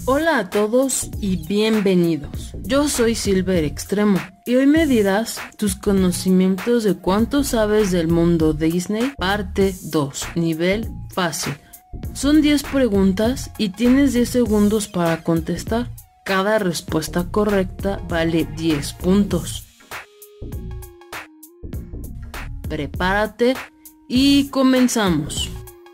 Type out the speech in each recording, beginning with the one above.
Hola a todos y bienvenidos. Yo soy Silver Extremo y hoy me dirás tus conocimientos de cuánto sabes del mundo Disney, parte 2, nivel fácil. Son 10 preguntas y tienes 10 segundos para contestar. Cada respuesta correcta vale 10 puntos. Prepárate y comenzamos.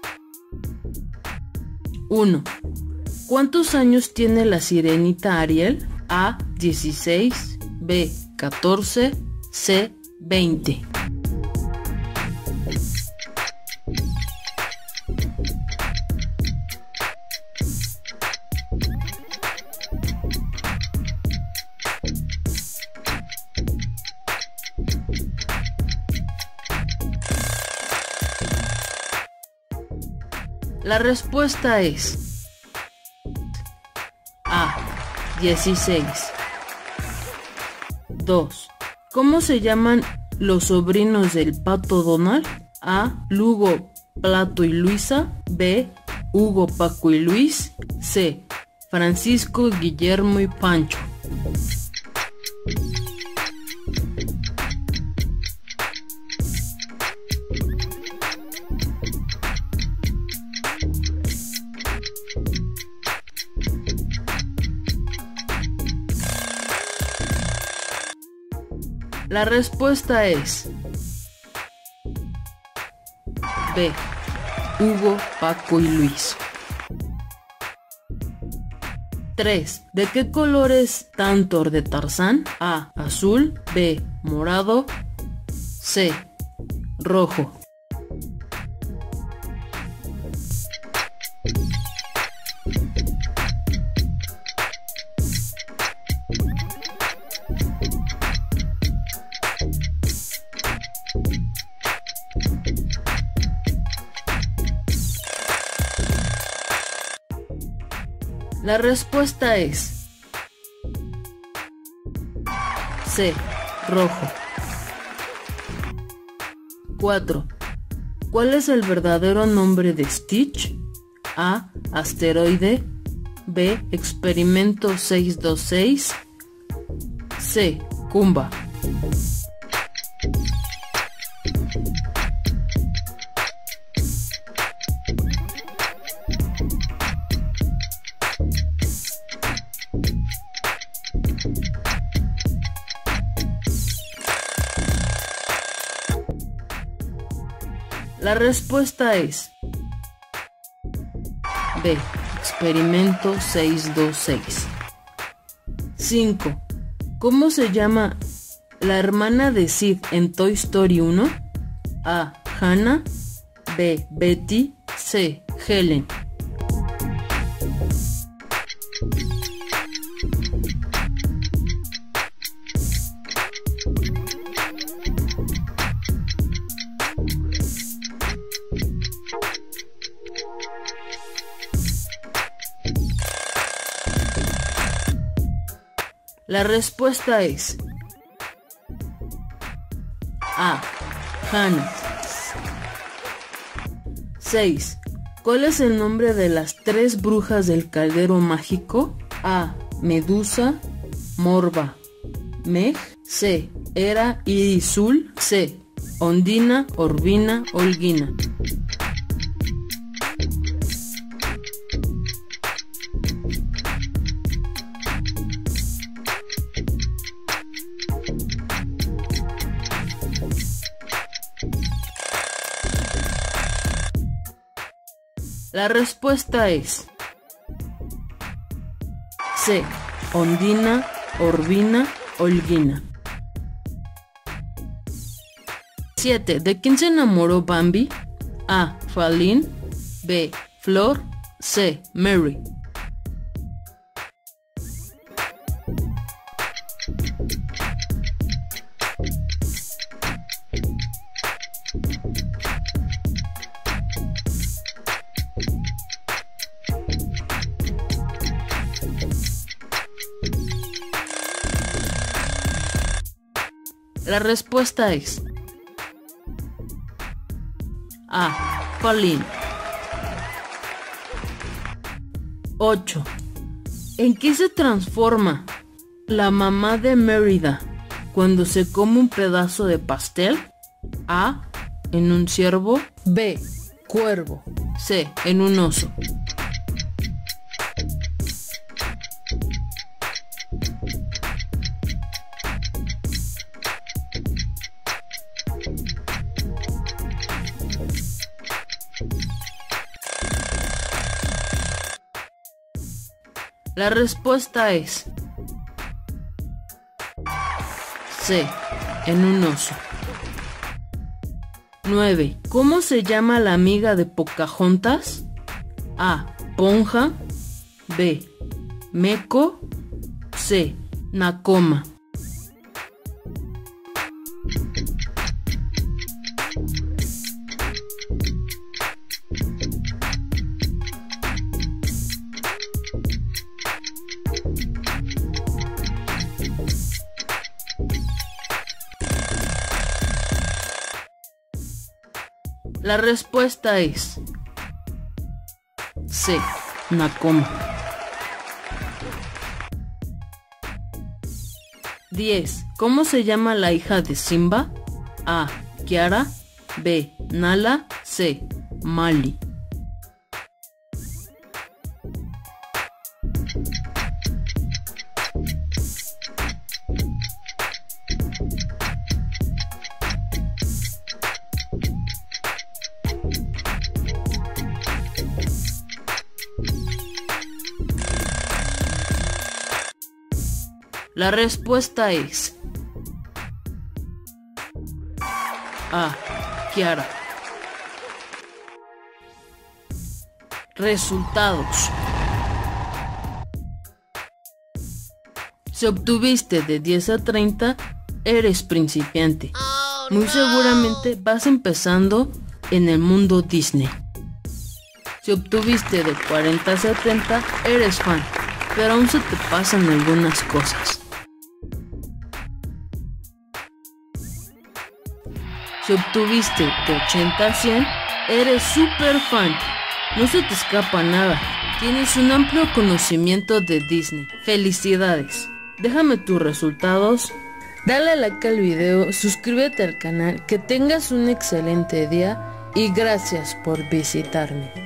1. ¿Cuántos años tiene la sirenita Ariel? A, 16, B, 14, C, 20. La respuesta es A, 16. 2. ¿Cómo se llaman los sobrinos del Pato Donald? A, Lugo, Plato y Luisa. B, Hugo, Paco y Luis. C, Francisco, Guillermo y Pancho. La respuesta es B, Hugo, Paco y Luis. 3. ¿De qué color es Tantor de Tarzán? A, azul. B, morado. C, rojo. La respuesta es C, rojo. 4. ¿Cuál es el verdadero nombre de Stitch? A, asteroide. B, experimento 626. C, Kumba. La respuesta es B, experimento 626. 5. ¿Cómo se llama la hermana de Sid en Toy Story 1? A, Hannah. B, Betty. C, Helen. La respuesta es A, Hannah. 6. ¿Cuál es el nombre de las 3 brujas del caldero mágico? A, Medusa. Morva, Meg. C, Hera, Irizul. C, Ondina, Orvina, Olguina. La respuesta es C, Ondina, Orvina, Olguina. 7. ¿De quién se enamoró Bambi? A, Falín. B, Flor. C, Mary. La respuesta es A, Falín. 8. ¿En qué se transforma la mamá de Mérida cuando se come un pedazo de pastel? A, en un ciervo. B, cuervo. C, en un oso. La respuesta es C, en un oso. 9. ¿Cómo se llama la amiga de Pocahontas? A, Ponja. B, Meco. C, Nakoma. La respuesta es C, Nakoma. 10. ¿Cómo se llama la hija de Simba? A, Kiara. B, Nala. C, Mali. La respuesta es A, Kiara. Resultados. Si obtuviste de 10 a 30, eres principiante. Muy seguramente vas empezando en el mundo Disney. Si obtuviste de 40 a 70, eres fan, pero aún se te pasan algunas cosas. Si obtuviste de 80 a 100, eres super fan. No se te escapa nada. Tienes un amplio conocimiento de Disney. ¡Felicidades! Déjame tus resultados. Dale like al video, suscríbete al canal, que tengas un excelente día y gracias por visitarme.